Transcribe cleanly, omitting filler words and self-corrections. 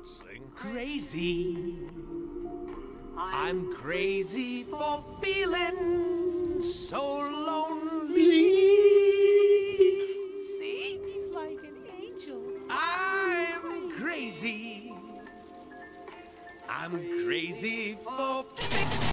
sing. Crazy. I'm crazy for feeling so lonely. See? He's like an angel. I'm crazy. I'm crazy for